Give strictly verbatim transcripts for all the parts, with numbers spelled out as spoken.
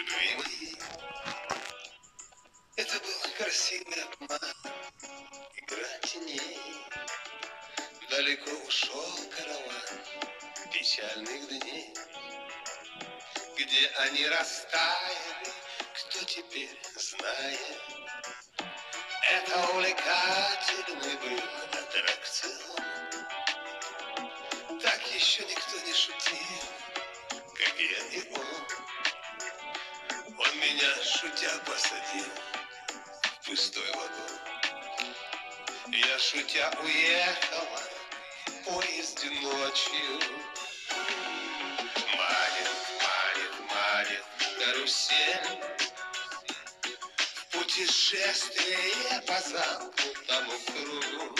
любимый. Это был красивый обман, игра теней. Далеко ушел караван печальных дней. Где они растаяли, кто теперь знает? Это увлекательный был аттракцион. Так еще никто не шутил, как я и он. Он меня, шутя, посадил в пустой вагон. Я, шутя, уехала в поезде ночью. Манит, манит, манит карусель. Путешествие по замкнутому кругу.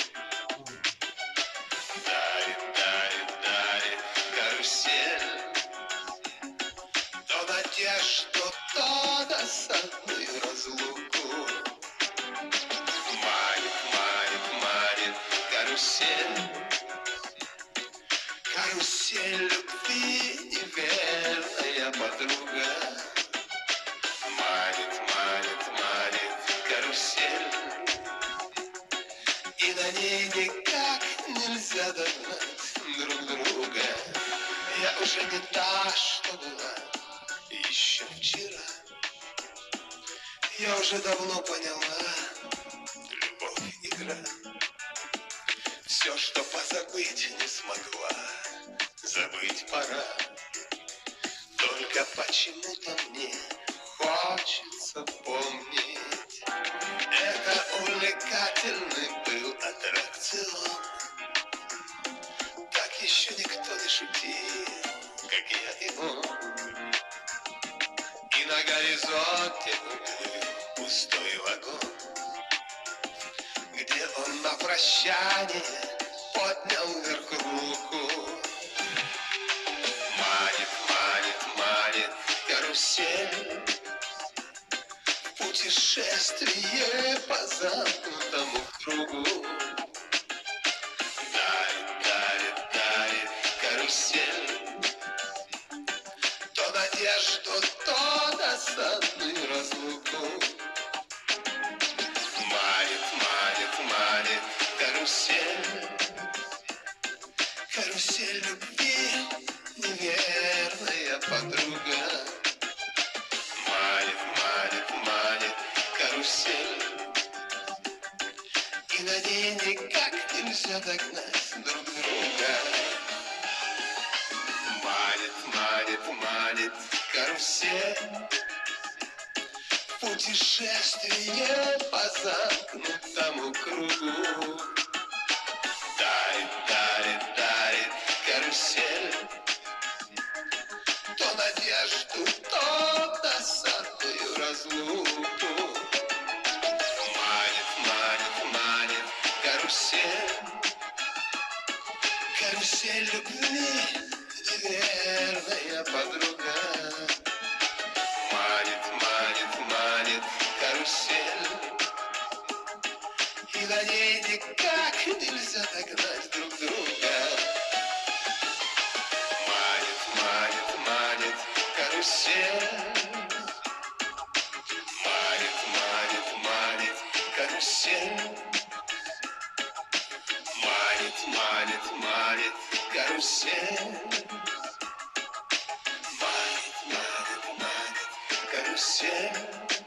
Дарит, дарит, дарит карусель. То надежду, то досадную разлуку. Манит, манит, манит карусель. Карусель любви и верная подруга. Манит, манит, манит карусель. И на ней никак нельзя догнать друг друга. Я уже не та, что была еще вчера. Я уже давно поняла, любовь — игра. Все, что позабыть не смогла, забыть пора. Только почему-то мне хочется помнить. Это увлекательный был аттракцион. Так еще никто не шутил, как я и он. И на горизонте уплыл пустой вагон, где он на прощание поднял вверх руку. Манит, манит, манит карусель. Путешествие по замкнутому кругу. Дарит, дарит, дарит карусель. То надежду, то досадную разлуку. Манит, манит, манит карусель. Карусель любви, неверная подруга. Манит, манит, манит карусель. И на ней никак нельзя догнать друг друга. Манит, манит, манит карусель. Путешествие по замкнутому кругу. Дарит, дарит, дарит карусель. То надежду, то досадную разлуку. Манит, манит, манит карусель. Карусель любви, неверная подруга. Манит, манит, манит карусель. И на ней никак нельзя догнать друг друга. Манит, манит, манит карусель. Манит, манит, манит карусель. Манит, манит, манит карусель. Манит, манит, манит карусель.